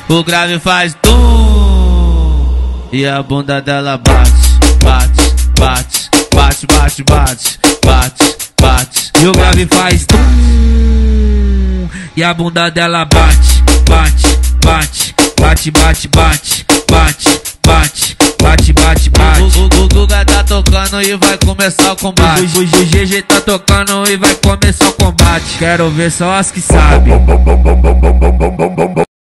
O grave faz tum e a bunda dela bate, bate, bate, bate, bate, bate, bate, bate. E o grave faz tum e a bunda dela bate, bate, bate, bate, bate, bate, bate, bate, bate, bate, bate. O Guga tá tocando e vai começar o combate. O GG tá tocando e vai começar o combate. Quero ver só as que sabem.